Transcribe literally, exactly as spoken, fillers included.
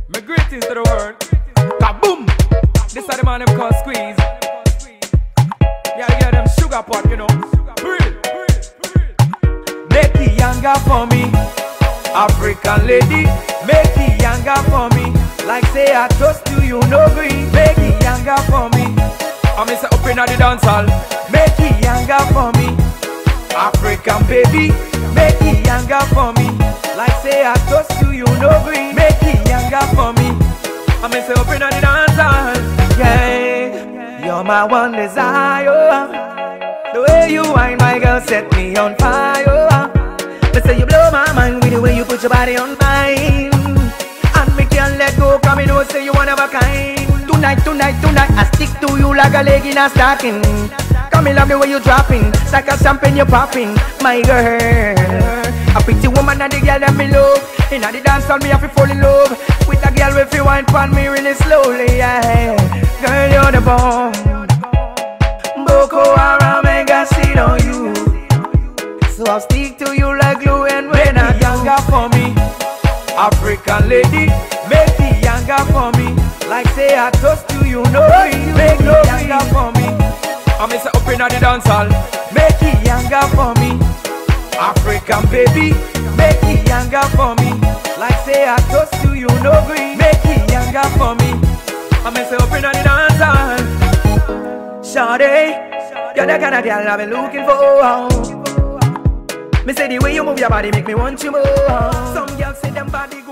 My greetings to the world. Kaboom! This are the man them called Squeeze. Yeah, yeah, them sugar pot, you know. Real. Make it younger for me, African lady. Make it younger for me. Like say I toast to you, no green. Make it younger for me. I miss it up in the dance hall. Make it younger for me, African baby. Make it younger for me. Like say I toast to you, no green. Make it younger for me. I miss it up in the dance hall. Yeah, you're my one desire. The way you whine, my girl, set me on fire. But say you blow my mind with the way you put your body on mine. And me can't let go, cause me know say you one of a kind. Tonight, tonight, tonight, I stick to you like a leg in a stocking. Cause me love the way you dropping, like a champagne you popping, my girl. A pretty woman and the girl that me love. In the dance hall me have to fall in love with a girl with you wine pan me really slowly, yeah. Girl, you're the bomb. Boko Haram ain't got shit on you, so I'll stick to you like glue. And when I'm younger for me, African lady, make it younger for me. Like say I toast to you, no green. Make it younger for me. I miss it up in the dance hall. Make it younger for me, African baby. Make it younger for me. Like say I toast to you, no green. Make it younger for me. I miss it up in the dance hall. Shawty, you're the kind of girl I've been looking for. Me say the way you move your body make me want you more. Some girls say them body good.